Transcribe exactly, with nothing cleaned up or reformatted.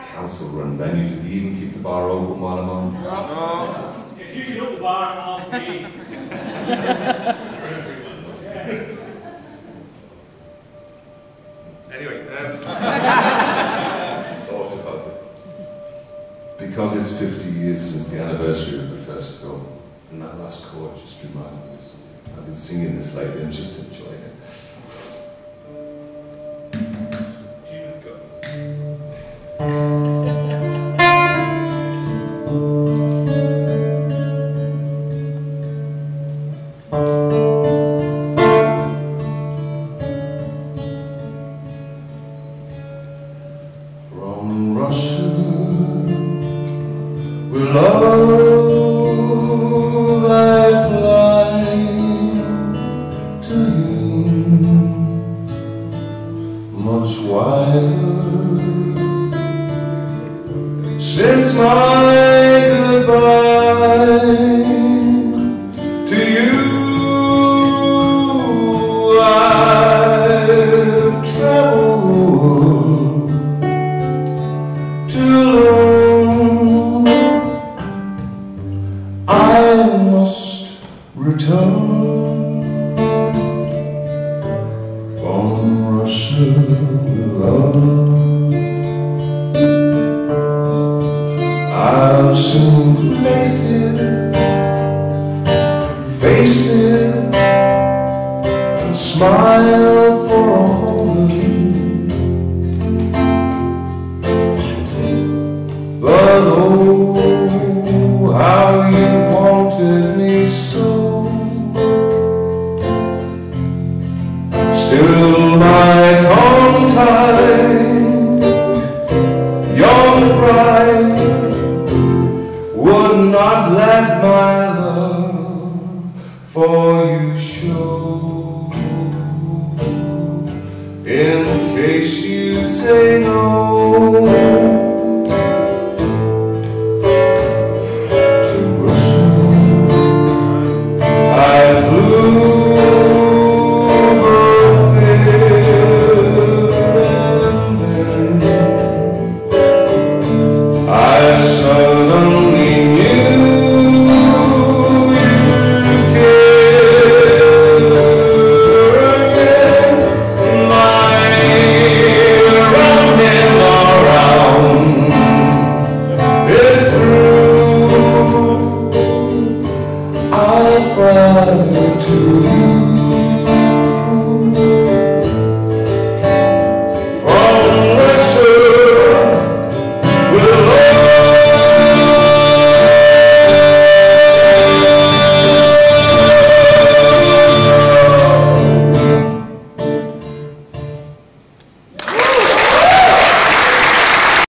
council-run venue. Do they even keep the bar open while I'm on? No. It's usually up the bar on me. Anyway, um, thought about it. Because it's fifty years since the anniversary of the first film, and that last chord just reminded me of something. I've been singing this lately and just enjoying it. From Russia, with love I fly to you, much wiser since my goodbye to you. I've traveled too long. I must return from Russia with love. I've seen places, faces, and smile for a moment, but oh, how you wanted me so. Still my tongue-tied young pride would not let my love for you show. In case you say no,